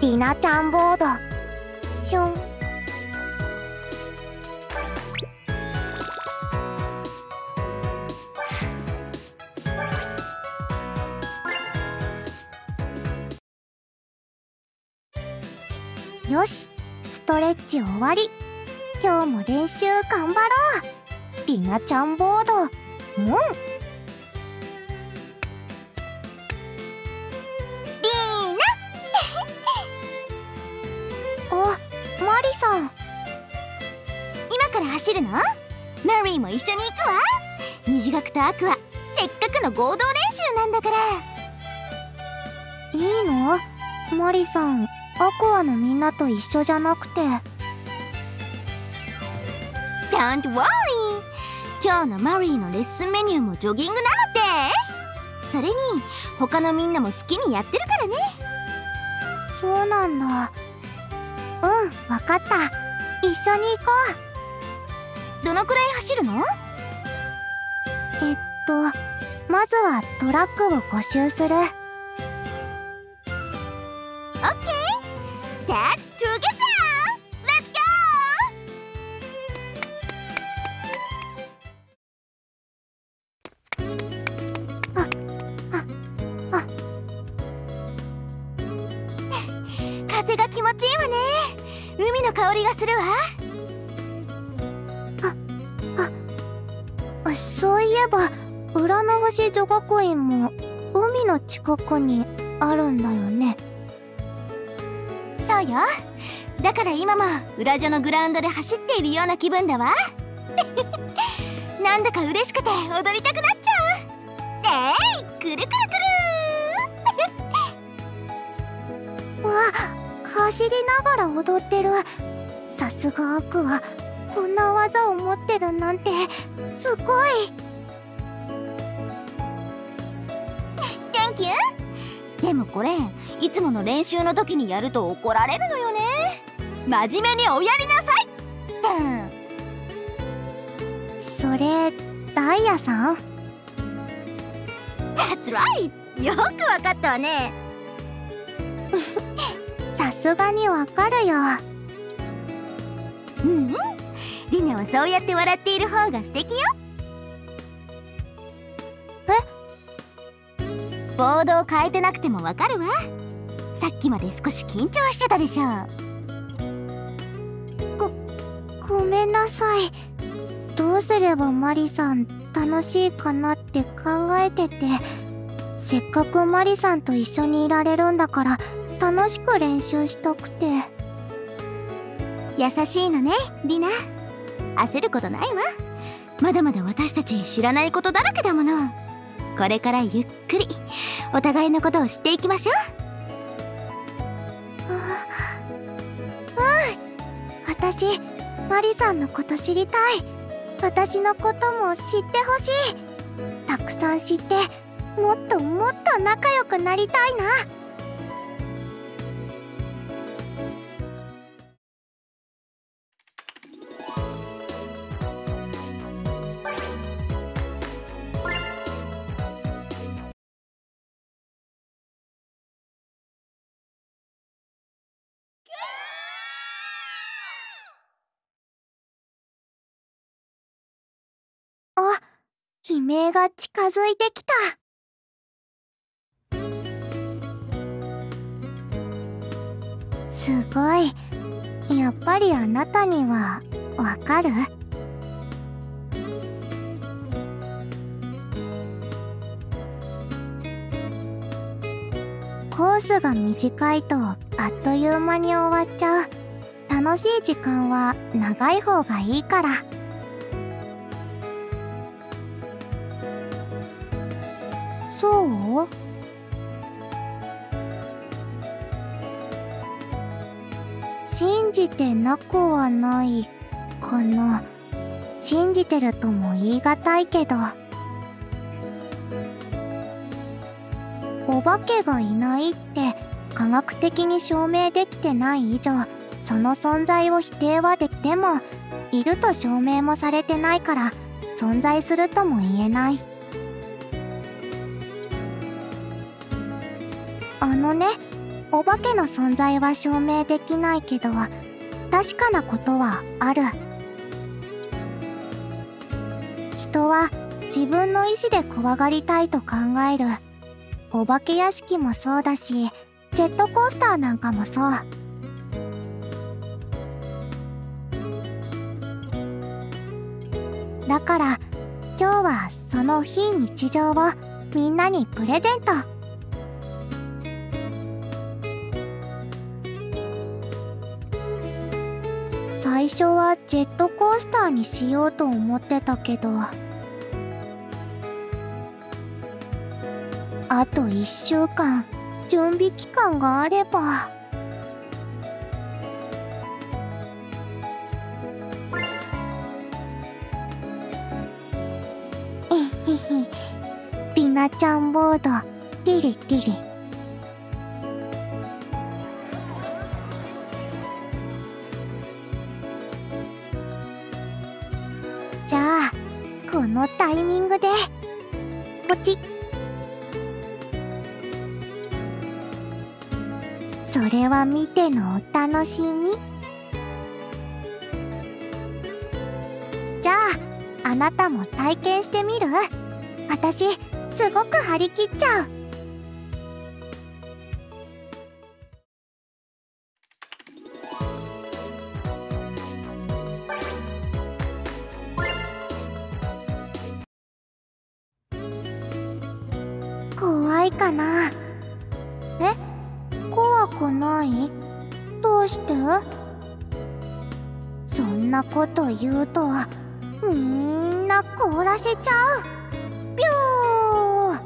リナちゃんボード。シュン。よし、ストレッチ終わり。今日も練習頑張ろう。リナちゃんボード、モン。リーナあ、マリさん。 今から走るの？マリーも一緒に行くわ。虹学とアクア、せっかくの合同練習なんだから。 いいの？マリさん、アクアのみんなと一緒じゃなくて。 Don't worry! 今日のマリーのレッスンメニューもジョギングなのです。それに他のみんなも好きにやってるからね。 そうなんだ。うん、わかった。一緒に行こう。どのくらい走るの？ まずはトラックを5周する。 OK! Start together!Let's go! 風が気持ちいいわね。海の香りがするわ。 そういえば浦の星女学院も海の近くにあるんだよね。 そうよ。だから今も裏女のグラウンドで走っているような気分だわ。なんだか嬉しくて踊りたくなっちゃう。くるくるくる。 わあ、走りながら踊ってる。さすがアクア、こんな技を持ってるなんてすごい。 Thank you。でもこれいつもの練習の時にやると怒られるのよね。真面目におやりなさい。 それダイヤさん？ That's right。 よくわかったわね。 さすがにわかるよ。 うん、リナはそうやって笑っている方が素敵よ。ボードを変えてなくてもわかるわ。さっきまで少し緊張してたでしょ。 ごめんなさい。どうすればマリさん楽しいかなって考えてて、せっかくマリさんと一緒にいられるんだから楽しく練習したくて。 優しいのね、リナ。焦ることないわ。まだまだ私たち知らないことだらけだもの。これからゆっくりお互いのことを知っていきましょう。私、マリさんのこと知りたい。私のことも知ってほしい。たくさん知って、もっともっと仲良くなりたいな。あ、悲鳴が近づいてきた。すごい。やっぱりあなたにはわかる？コースが短いとあっという間に終わっちゃう。楽しい時間は長い方がいいから。そう？信じてなくはないかな。信じてるとも言い難いけど。お化けがいないって科学的に証明できてない以上、その存在を否定はでも、いると証明もされてないから存在するとも言えない。 お化けの存在は証明できないけど、確かなことはある。人は自分の意志で怖がりたいと考える。お化け屋敷もそうだし、ジェットコースターなんかもそう。だから今日はその非日常をみんなにプレゼント。最初はジェットコースターにしようと思ってたけど、あと1週間準備期間があれば。りなちゃんボードティリティリ。じゃあこのタイミングでポチッ。それは見てのお楽しみ。じゃああなたも体験してみる？私すごく張り切っちゃう。怖いかな？怖くない？どうして？そんなこと言うとみんな凍らせちゃう。ビュー。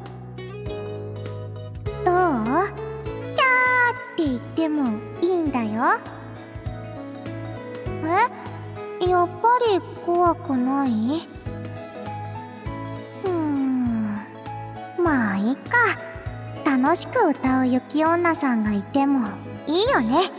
どう？キャーって言ってもいいんだよ。やっぱり怖くない？まあいいか。楽しく歌う雪女さんがいてもいいよね。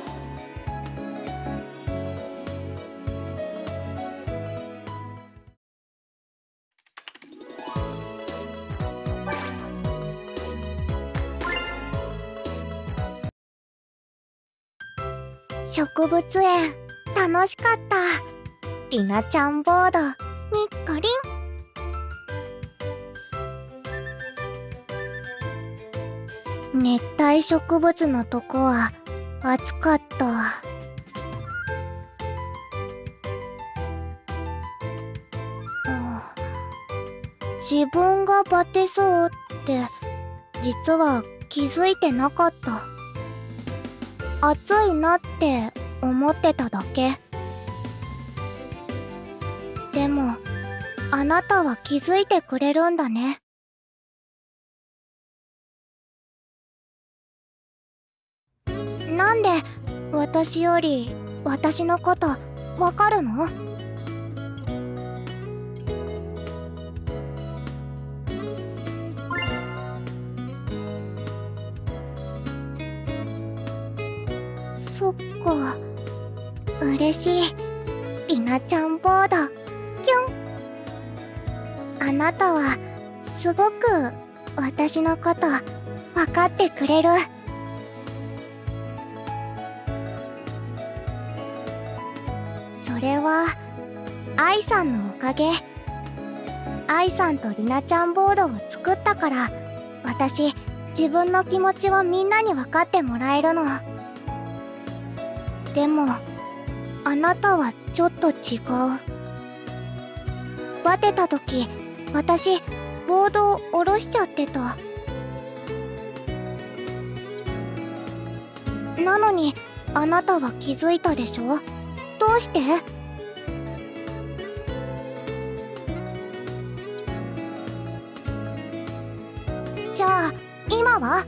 植物園楽しかった。りなちゃんボードにっこりん。熱帯植物のとこは暑かった。自分がバテそうって実は気づいてなかった。暑いなって思ってただけ。でもあなたは気づいてくれるんだね。なんで私より私のことわかるの？そっか、嬉しい。りなちゃんボードキュン。あなたはすごく私のことわかってくれる。それは愛さんのおかげ。愛さんとりなちゃんボードを作ったから、私自分の気持ちをみんなに分かってもらえるの。でもあなたはちょっと違う。バテた時私ボードを下ろしちゃってた。なのにあなたは気づいたでしょ？どうして？じゃあ今は？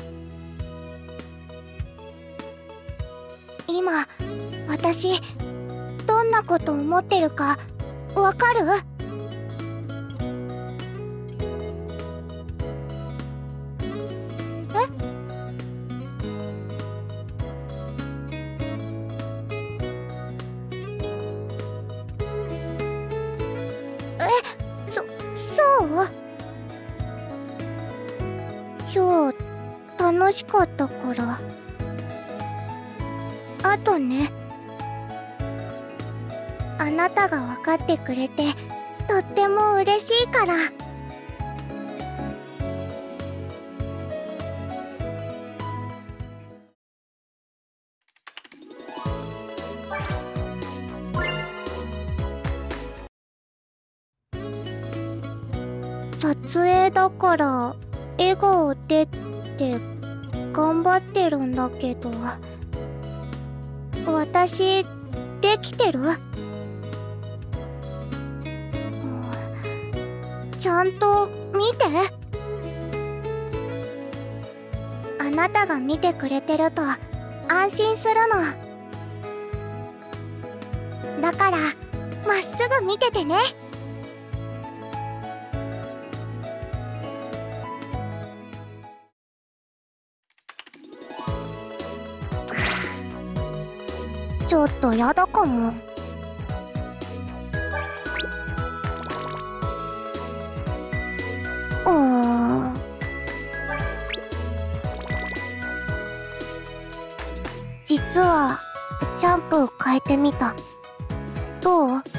今私どんなこと思ってるかわかる？そう？今日楽しかったから。 あとね、あなたが分かってくれてとっても嬉しいから。撮影だから笑顔でって頑張ってるんだけど、私できてる？ちゃんと見て。あなたが見てくれてると安心するの。だからまっすぐ見ててね。ちょっとやだかも。実はシャンプー変えてみた。どう？